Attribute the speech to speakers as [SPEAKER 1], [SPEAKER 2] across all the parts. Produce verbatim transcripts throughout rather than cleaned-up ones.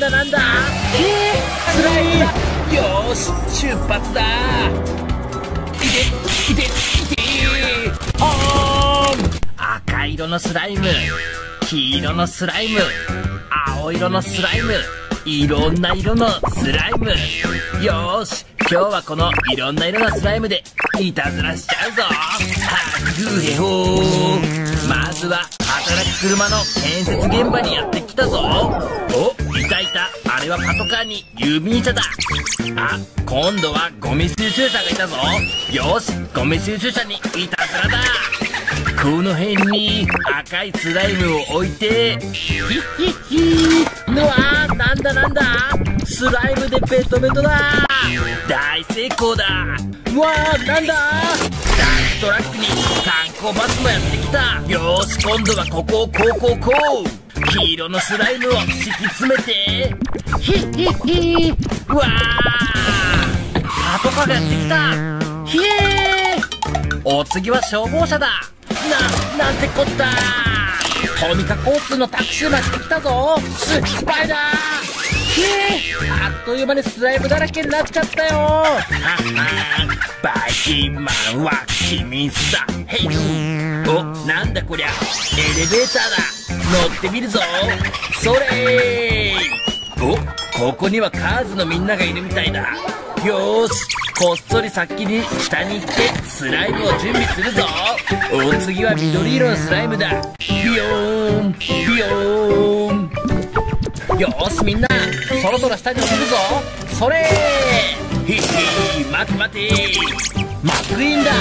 [SPEAKER 1] だなんだ。えー、スライムだ。よーし出発だ。いていていてオーン。赤色のスライム、黄色のスライム、青色のスライム、いろんな色のスライム。よーし今日はこのいろんな色のスライムでいたずらしちゃうぞ。はぐへほー。まずは働く車の建設現場にやってきたぞ。お、いたいた。あれはパトカーに郵便車だ。あ、今度はゴミ収集車がいたぞ。よしゴミ収集車にいたずらだ。この辺に赤いスライムを置いて、ヒッヒッヒー。うわー、なんだなんだ、スライムでベトベトだ。大成功だ。うわー、なんだ、ダンプトラックに観光バスもやってきた。よーし今度はここをこうこうこう、黄色のスライムを敷き詰めて、ヒッヒッヒー。うわー、パトカーがやってきた。ひえー。お次は消防車だ。な、なんてこった。トミカ交通のタクシーが来てきたぞ。ス、スパイだー。ひえー、あっという間にスライムだらけになっちゃったよ。ははバイキンマンは君さ。へい。お、なんだこりゃ、エレベーターだ。乗ってみるぞ。それー。お、ここにはカーズのみんながいるみたいだ。よーしこっそり先に下に行ってスライムを準備するぞ。お次は緑色のスライムだ。ビヨーンビヨーン。よーしみんなそろそろ下に降りるぞ。それー。ヒッヒー、待て待て、マックイーンだ。わ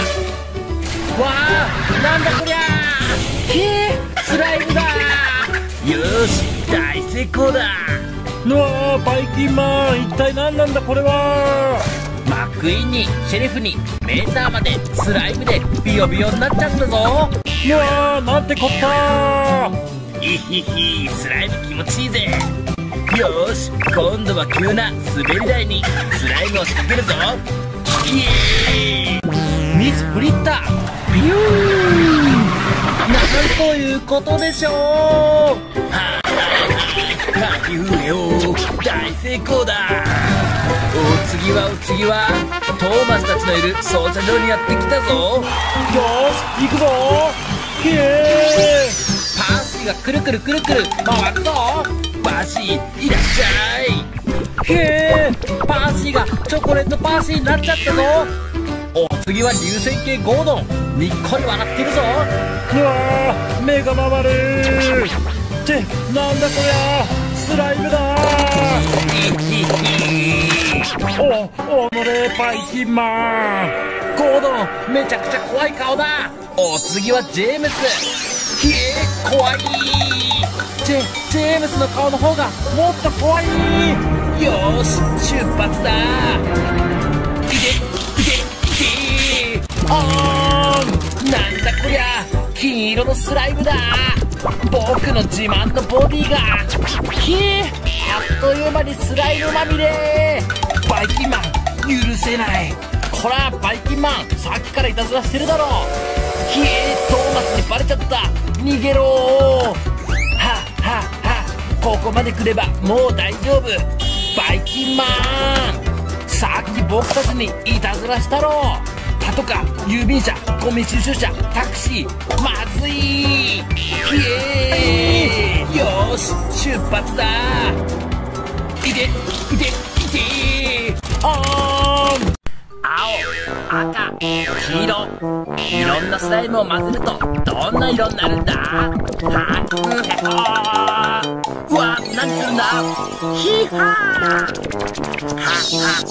[SPEAKER 1] ー、なんだこりゃー。へー、スライムだ。よーし大成功だ。
[SPEAKER 2] うわー、バイキンマン一体何なんだこれは。
[SPEAKER 1] マックイーンにシェリフにメーターまでスライムでビヨビヨになっちゃったぞ。
[SPEAKER 2] うわー、なんてこったー。
[SPEAKER 1] ヒヒヒ、スライム気持ちいいぜ。よーし今度は急な滑り台にスライムを仕掛けるぞ。イエーイ。ミスフリッター、ビューン。なんということでしょう。ははーいはい、よ大成功だ。お次はお次はトーマスたちのいる操車場にやってきたぞ。
[SPEAKER 2] よーし行くぞー。へえー。
[SPEAKER 1] パーシーがくるくるくるくる回るぞ。パーシーいらっしゃい。へえー、パーシーがチョコレートパーシーになっちゃったぞ。お次は流線形ゴードン、にっこり笑ってるぞ。
[SPEAKER 2] うわー、目が回るー。ってなんだこりゃ、スライムだー。お、おのれバイキンマン。
[SPEAKER 1] ゴードンめちゃくちゃ怖い顔だ。お次はジェームス。ひえー、怖い。ジェ、ジェームスの顔の方がもっと怖い。よーし出発だ。いていていてオーン。なんだこりゃ、金色のスライムだ。僕の自慢のボディが。ひえ、あっという間にスライムまみれ。バイキンマン許せない。こらバイキンマンさっきからいたずらしてるだろ。ひえ、トーマスにバレちゃった。逃げろー。はっはっは、ここまで来ればもう大丈夫。バイキンマンさっき僕たちにいたずらしたろ。パトカー、郵便車、ゴミ収集車、タクシー、まずい。ひえー、よーし出発だ。いていていてオーン。青、赤、黄色、いろんなスライムを混ぜるとどんな色になるんだ。はっへほー。うわ、何するんだ。ヒーハー。はっはっはっ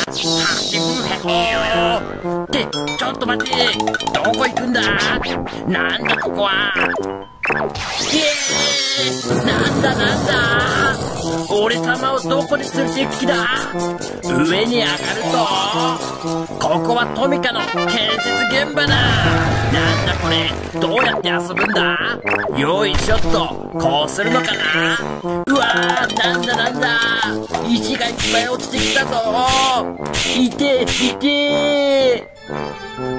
[SPEAKER 1] はっへほー。ってちょっと待って、どこ行くんだ。なんだここは。イエーイ、なんだなんだ、俺様をどこに連れて行く気だ。上に上がるとここはトミカの建設現場だ。なんだこれ、どうやって遊ぶんだ。よいしょっと、こうするのかな。うわー、なんだなんだ、石がいっぱい落ちてきたぞ。いていて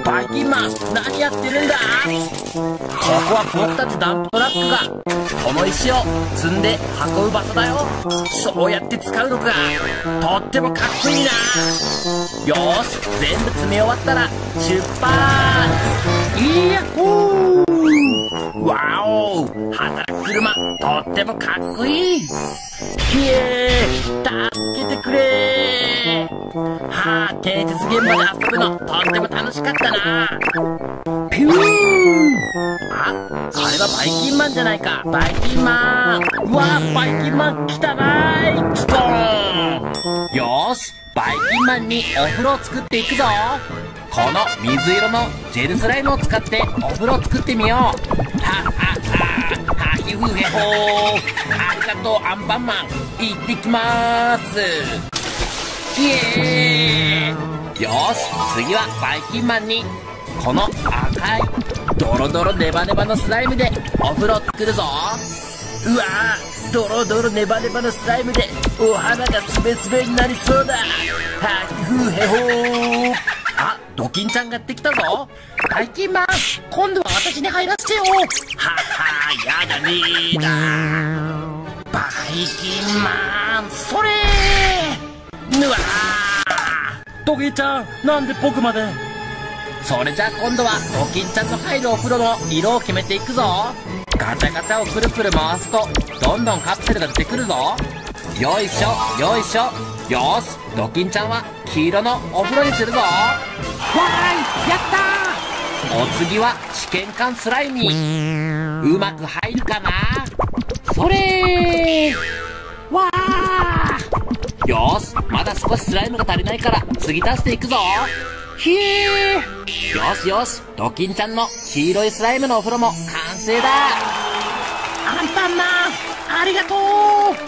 [SPEAKER 1] バイキンマン、何やってるんだ。ここは僕たちダンプトラックがこの石を積んで運ぶ場所だよ。そうやって使うのか。とってもかっこいいな。よーし、全部積み終わったら出発。いやっほー。わお、働く車、とってもかっこいい。ひえー、助けてくれー。はあ、建設現場で遊ぶのとっても楽しかったな。ピュー。あ、あれはバイキンマンじゃないか。バイキンマン。うわー、バイキンマン来たなーい。ストーン。よーし、バイキンマンにお風呂を作っていくぞ。この水色のジェルスライムを使ってお風呂を作ってみよう。はっはっは、はひふへほー。ありがとうアンパンマン。行ってきまーす。イエーイ。よーし、次はバイキンマンにこの赤いドロドロネバネバのスライムでお風呂を作るぞ。うわー、ドロドロネバネバのスライムでお花がスベスベになりそうだ。はひふへほー。あ、ドキンちゃんがやってきたぞ。バイキンマン、今度は私に入らせてよ。はっは、やだねーだ。バイキンマン、それー。うわー。
[SPEAKER 2] ドキンちゃん、なんで僕まで。
[SPEAKER 1] それじゃあ今度はドキンちゃんの入るお風呂の色を決めていくぞ。ガチャガチャをくるくる回すとどんどんカプセルが出てくるぞ。よいしょよいしょ。よーし、ドキンちゃんは黄色のお風呂にするぞ。わーい、やったー。お次は試験管スライミー。うまく入るかな。それー。わー。よーし、まだ少しスライムが足りないから継ぎ足していくぞ。ひえー。よしよし、ドキンちゃんの黄色いスライムのお風呂も完成だ。アンパンマン、ありがとう。って、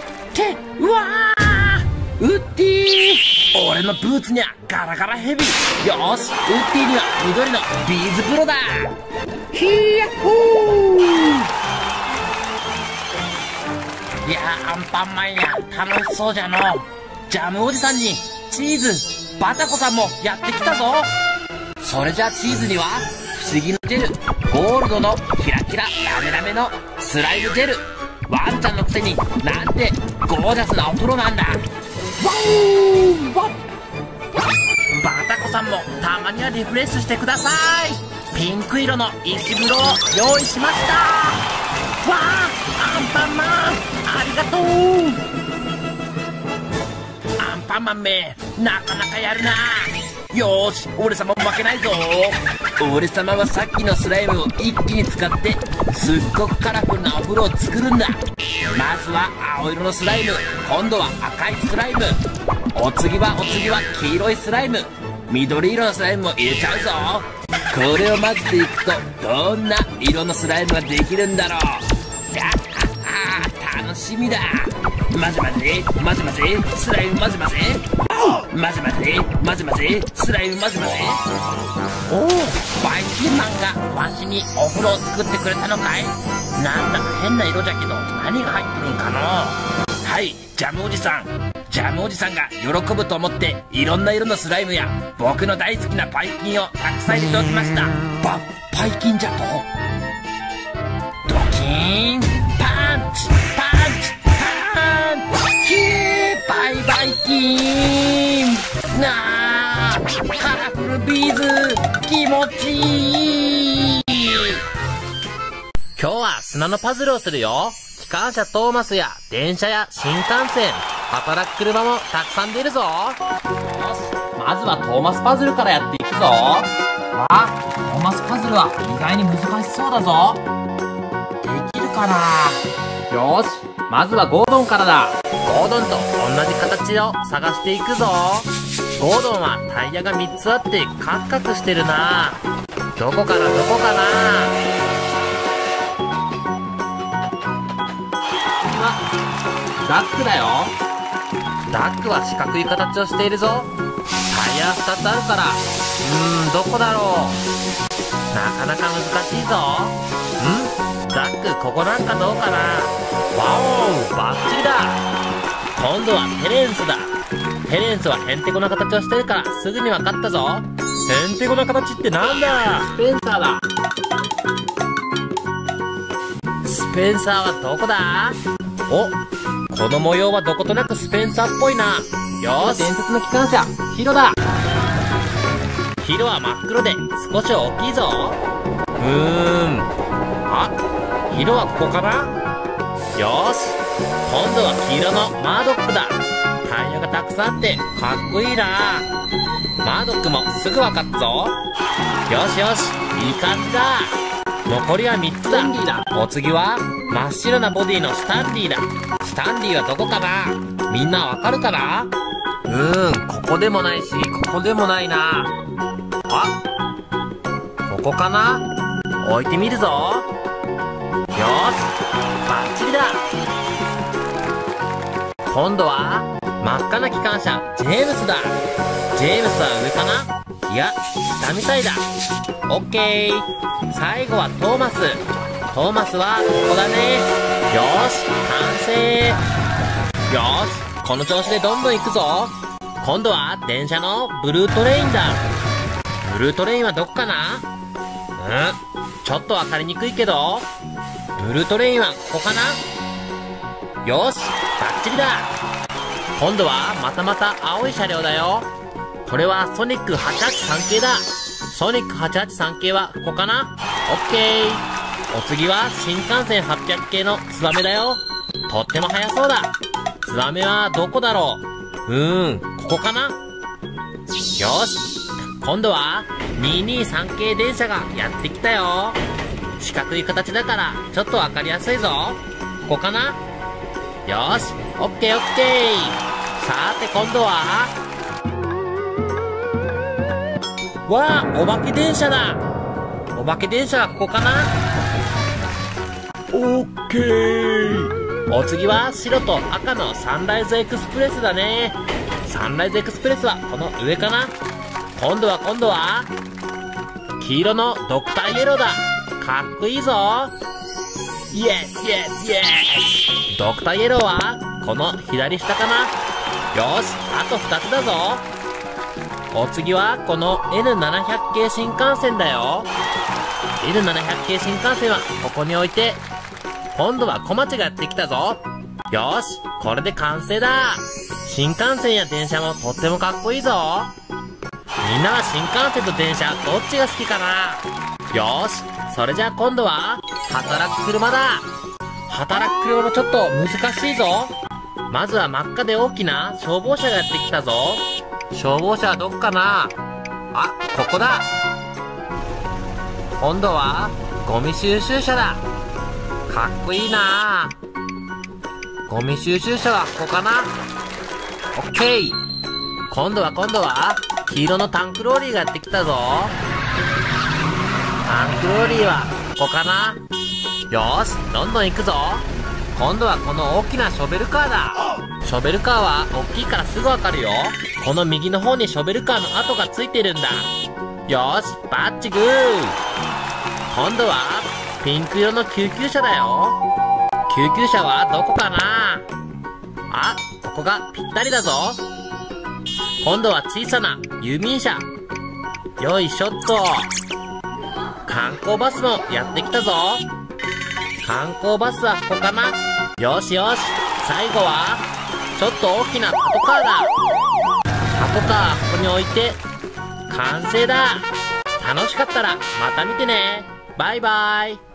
[SPEAKER 1] うわー。ウッディ。俺のブーツにはガラガラヘビ。よーし、ウッディには緑のビーズ風呂だ。ひやっほー。いやー、アンパンマンや楽しそうじゃの。ジャムおじさんにチーズ、バタコさんもやってきたぞ。それじゃあチーズには不思議のジェル、ゴールドのキラキララメラメのスライムジェル。ワンちゃんのくせになんてゴージャスなお風呂なんだ。ワーワッ。バタコさんもたまにはリフレッシュしてください。ピンク色の石風呂を用意しました。わー、アンパンマンありがとう。アンパンマンめ、なかなかやるな。よーし、俺様も負けないぞ。俺様はさっきのスライムを一気に使ってすっごくカラフルなお風呂を作るんだ。まずは青色のスライム、今度は赤いスライム、お次はお次は黄色いスライム、緑色のスライムを入れちゃうぞ。これを混ぜていくとどんな色のスライムができるんだろう。楽しみだ。混ぜ混ぜ混ぜ混ぜスライム混ぜ混ぜ混ぜ混ぜ混ぜ混ぜスライム混ぜ混ぜ。おお、バイキンマンがわしにお風呂を作ってくれたのかい。なんだか変な色じゃけど何が入ってるんかの。はい、ジャムおじさん。ジャムおじさんが喜ぶと思っていろんな色のスライムや僕の大好きなバイキンをたくさん入れておきました。ババイキンじゃと。ドキーン、パンチパンチパンチ。ひえー、バイバイキーン。なあ、カラフルビーズ気持ちいい。今日は砂のパズルをするよ。機関車トーマスや電車や新幹線、働く車もたくさん出るぞ。よし、まずはトーマスパズルからやっていくぞ。わあ、トーマスパズルは意外に難しそうだぞ。できるかな。よし、まずはゴードンからだ。ゴードンと同じ形を探していくぞ。ゴードンはタイヤがみっつあってカクカクしてるな。どこかなどこかな。ダックだよ。ダックは四角い形をしているぞ。タイヤはふたつあるから、うーん、どこだろう。なかなか難しいぞ。ん？ダック、ここなんかどうかな。ワオー、バッチリだ。今度はテレンスだ。テレンスはヘンテコな形をしてるからすぐに分かったぞ。
[SPEAKER 2] へんてこな形ってなんだ？
[SPEAKER 1] スペンサーだ。スペンサーはどこだ？
[SPEAKER 2] お、この模様はどことなくスペンサーっぽいな。よし、
[SPEAKER 1] 伝説の機関車ヒロだ。
[SPEAKER 2] ヒロは真っ黒で少し大きいぞ。うーん、あ、ヒロはここかな。よし、今度は黄色のマードックだ。タイヤがたくさんあってかっこいいな。マードックもすぐわかったぞ。よしよし、いい感じだ。残りはみっつだ。
[SPEAKER 1] スタンリーだ。
[SPEAKER 2] お次は真っ白なボディのスタンリーだ。スタンリーはどこかな。みんなわかるかな。うーん、ここでもないしここでもないな。あ、ここかな。置いてみるぞ。よーし、バッチリだ。今度は真っ赤な機関車ジェームスだ。ジェームスは上かな。いや、下みたいだ。オッケー。最後はトーマス。トーマスはここだね。よーし、完成。よーし、この調子でどんどん行くぞ。今度は電車のブルートレインだ。ブルートレインはどこかな。うん、ちょっとわかりにくいけど、ブルートレインはここかな。よし、バッチリだ。今度はまたまた青い車両だよ。これはソニックはちはちさん系だ。ソニックはちはちさん系はここかな。オッケー。お次は新幹線はっぴゃく系のツバメだよ。とっても速そうだ。ツバメはどこだろう。うーん、ここかな。よし、今度はにひゃくにじゅうさん系電車がやってきたよ。四角い形だからちょっとわかりやすいぞ。ここかな。よし、オッケーオッケー。さーて今度は、わあ、お化け電車だ。お化け電車はここかな。オッケー。お次は白と赤のサンライズエクスプレスだね。サンライズエクスプレスはこの上かな。今度は今度は黄色のドクターイエローだ。かっこいいぞ。イエスイエスイエス。ドクターイエローはこの左下かな。よし、あとふたつだぞ。お次はこの エヌななひゃく 系新幹線だよ。 エヌななひゃく 系新幹線はここに置いて、今度は小町がやってきたぞ。よし、これで完成だ。新幹線や電車もとってもかっこいいぞ。みんなは新幹線と電車どっちが好きかな。よし、それじゃあ今度は働く車だ。働く車もちょっと難しいぞ。まずは真っ赤で大きな消防車がやってきたぞ。消防車はどこかな。あ、ここだ。今度はゴミ収集車だ。かっこいいな。ゴミ収集車はここかな。オッケー。今度は今度は黄色のタンクローリーがやってきたぞ。タンクローリーはここかな。よーし、どんどん行くぞ。今度はこの大きなショベルカーだ。ショベルカーは大きいからすぐわかるよ。この右の方にショベルカーの跡がついてるんだ。よーし、バッチグー。今度はピンク色の救急車だよ。救急車はどこかな。あ、ここがぴったりだぞ。今度は小さな郵便車。よいしょっと。観光バスもやってきたぞ。観光バスはここかな。よしよし、最後はちょっと大きなパトカーだ。パトカーここに置いて完成だ。楽しかったらまた見てね。バイバイ。